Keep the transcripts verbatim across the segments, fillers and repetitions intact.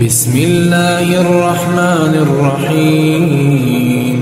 بسم اللہ الرحمن الرحیم۔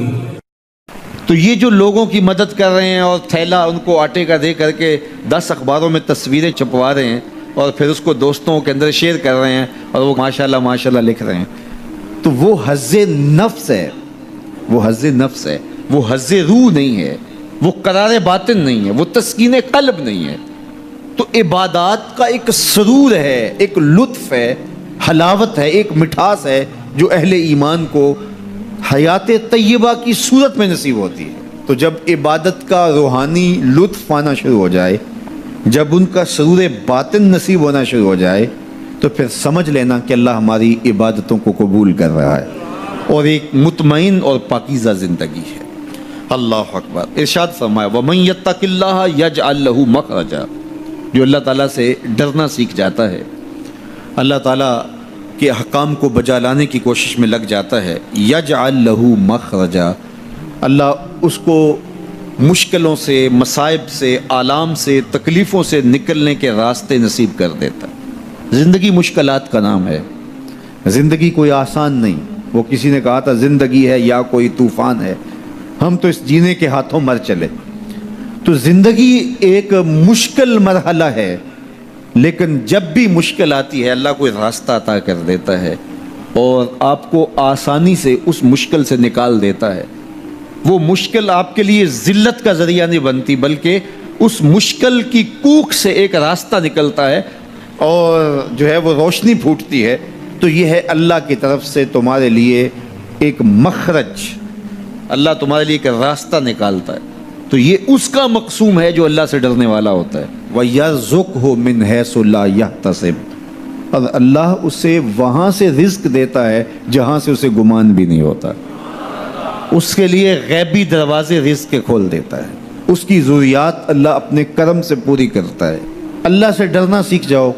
تو یہ جو لوگوں کی مدد کر رہے ہیں اور تھیلا ان کو آٹے کا دے کر کے دس اخباروں میں تصویریں چھپوا رہے ہیں اور پھر اس کو دوستوں کے اندر شیئر کر رہے ہیں اور وہ ماشاءاللہ ماشاءاللہ لکھ رہے ہیں، تو وہ حظ نفس ہے، وہ حظ نفس ہے، وہ حظ روح نہیں ہے، وہ قرار باطن نہیں ہے، وہ تسکین قلب نہیں ہے۔ تو عبادات کا ایک سرور ہے، ایک لطف ہے، حلاوت ہے، ایک مٹھاس ہے جو اہل ایمان کو حیات طیبہ کی صورت میں نصیب ہوتی ہے۔ تو جب عبادت کا روحانی لطف آنا شروع ہو جائے، جب ان کا سرور باطن نصیب ہونا شروع ہو جائے، تو پھر سمجھ لینا کہ اللہ ہماری عبادتوں کو قبول کر رہا ہے اور ایک مطمئن اور پاکیزہ زندگی ہے۔ اللہ اکبر۔ ارشاد فرمایا وَمَن يَتَّقِ اللَّهَ يَجْعَل لَّهُ مَخْرَجًا، جو اللہ تعالیٰ سے ڈرنا سیکھ جاتا ہے، اللہ تعالیٰ کے احکام کو بجا لانے کی کوشش میں لگ جاتا ہے، یجعل لہ مخرجا، اللہ اس کو مشکلوں سے، مصائب سے، آلام سے، تکلیفوں سے نکلنے کے راستے نصیب کر دیتا ہے۔ زندگی مشکلات کا نام ہے، زندگی کوئی آسان نہیں۔ وہ کسی نے کہا تھا زندگی ہے یا کوئی طوفان ہے، ہم تو اس جینے کے ہاتھوں مر چلے۔ تو زندگی ایک مشکل مرحلہ ہے، لیکن جب بھی مشکل آتی ہے اللہ کوئی راستہ عطا کر دیتا ہے اور آپ کو آسانی سے اس مشکل سے نکال دیتا ہے۔ وہ مشکل آپ کے لیے ذلت کا ذریعہ نہیں بنتی، بلکہ اس مشکل کی کوکھ سے ایک راستہ نکلتا ہے اور جو ہے وہ روشنی پھوٹتی ہے۔ تو یہ ہے اللہ کی طرف سے تمہارے لیے ایک مخرج، اللہ تمہارے لیے ایک راستہ نکالتا ہے۔ تو یہ اس کا مقصوم ہے جو اللہ سے ڈرنے والا ہوتا ہے۔ وَيَرْزُقْهُ مِنْ حَيْثُ لَا يَحْتَسِبُ، اور اللہ اسے وہاں سے رزق دیتا ہے جہاں سے اسے گمان بھی نہیں ہوتا۔ اس کے لیے غیبی دروازے رزق کے کھول دیتا ہے، اس کی ضروریات اللہ اپنے کرم سے پوری کرتا ہے۔ اللہ سے ڈرنا سیکھ جاؤ،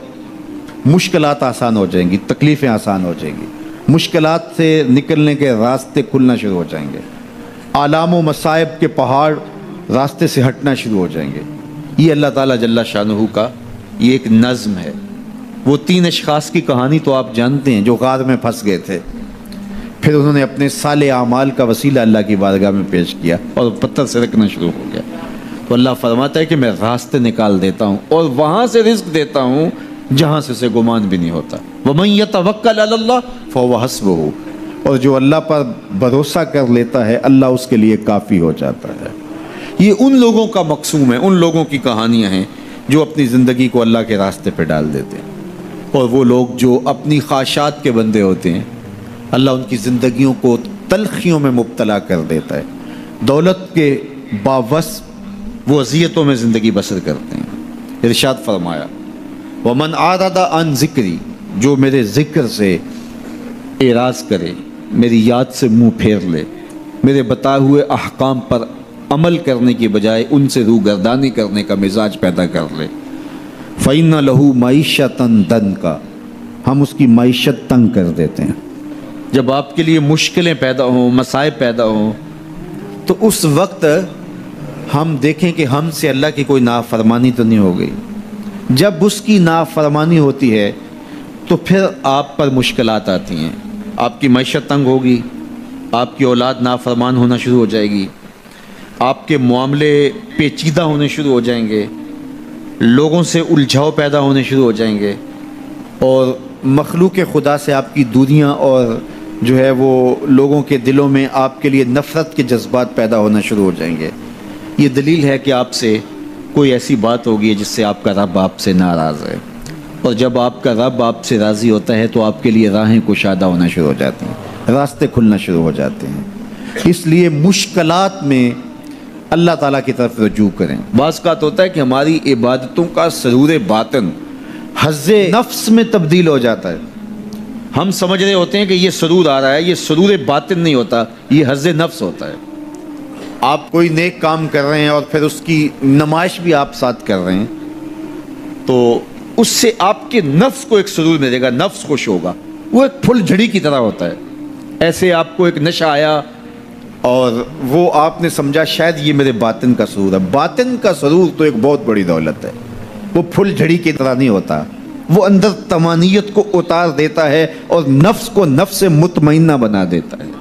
مشکلات آسان ہو جائیں گی، تکلیفیں آسان ہو جائیں گی، مشکلات سے نکلنے کے راستے کھلنا شروع ہو جائیں گے، آلام و مصائب کے پہاڑ راستے سے ہٹنا شروع ہو جائیں گے۔ یہ اللہ تعالیٰ جل شانہ کا یہ ایک نظم ہے۔ وہ تین اشخاص کی کہانی تو آپ جانتے ہیں جو غار میں پھنس گئے تھے، پھر انہوں نے اپنے صالح اعمال کا وسیلہ اللہ کی بارگاہ میں پیش کیا اور پتھر سے رکھنا شروع ہو گیا۔ تو اللہ فرماتا ہے کہ میں راستے نکال دیتا ہوں اور وہاں سے رزق دیتا ہوں جہاں سے اسے گمان بھی نہیں ہوتا۔ وَمَن يَتَوَکَّلْ عَلَى اللَّهِ فَهُوَ حَسْبُهُ، اور جو اللہ پر بھروسہ کر لیتا ہے اللہ اس کے لیے کافی ہو جاتا ہے۔ یہ ان لوگوں کا مقصوم ہے، ان لوگوں کی کہانیاں ہیں جو اپنی زندگی کو اللہ کے راستے پہ ڈال دیتے ہیں، اور وہ لوگ جو اپنی خواہشات کے بندے ہوتے ہیں اللہ ان کی زندگیوں کو تلخیوں میں مبتلا کر دیتا ہے۔ دولت کے باوس وہ اذیتوں میں زندگی بسر کرتے ہیں۔ ارشاد فرمایا وَمَنْ أَعْرَضَ عَنْ ذِكْرِي، جو میرے ذکر سے اعراض کرے، میری یاد سے منہ پھیر لے، میرے بتائے ہوئے احکام پر عمل کرنے کی بجائے ان سے روگردانی کرنے کا مزاج پیدا کر لے، فَإِنَّ لَهُ مَعِيشَةً ضَنْكَ، ہم اس کی معیشت تنگ کر دیتے ہیں۔ جب آپ کے لیے مشکلیں پیدا ہوں، مصائب پیدا ہوں، تو اس وقت ہم دیکھیں کہ ہم سے اللہ کی کوئی نافرمانی تو نہیں ہو گئی۔ جب اس کی نافرمانی ہوتی ہے تو پھر آپ پر مشکلات آتی ہیں، آپ کی معیشت تنگ ہوگی، آپ کی اولاد نافرمان ہونا شروع ہو جائے گی، آپ کے معاملے پیچیدہ ہونے شروع ہو جائیں گے، لوگوں سے الجھاؤ پیدا ہونے شروع ہو جائیں گے، اور مخلوق خدا سے آپ کی دوریاں اور جو ہے وہ لوگوں کے دلوں میں آپ کے لیے نفرت کے جذبات پیدا ہونا شروع ہو جائیں گے۔ یہ دلیل ہے کہ آپ سے کوئی ایسی بات ہوگی جس سے آپ کا رب آپ سے ناراض ہے، اور جب آپ کا رب آپ سے راضی ہوتا ہے تو آپ کے لیے راہیں کشادہ ہونا شروع ہو جاتی ہیں، راستے کھلنا شروع ہو جاتے ہیں۔ اس لیے مشکلات میں اللہ تعالیٰ کی طرف رجوع کریں۔ بعض اوقات ہوتا ہے کہ ہماری عبادتوں کا سرور باطن حظ نفس میں تبدیل ہو جاتا ہے، ہم سمجھ رہے ہوتے ہیں کہ یہ سرور آ رہا ہے، یہ سرور باطن نہیں ہوتا، یہ حظ نفس ہوتا ہے۔ آپ کوئی نیک کام کر رہے ہیں اور پھر اس کی نمائش بھی آپ ساتھ کر رہے ہیں، تو اس سے آپ کے نفس کو ایک سرور ملے گا، نفس خوش ہوگا، وہ ایک پھل جھڑی کی طرح ہوتا ہے۔ ایسے آپ کو ایک نشہ آیا اور وہ آپ نے سمجھا شاید یہ میرے باطن کا سرور ہے۔ باطن کا سرور تو ایک بہت بڑی دولت ہے، وہ پھل جھڑی کی طرح نہیں ہوتا، وہ اندر طمانیت کو اتار دیتا ہے اور نفس کو نفس مطمئنہ بنا دیتا ہے۔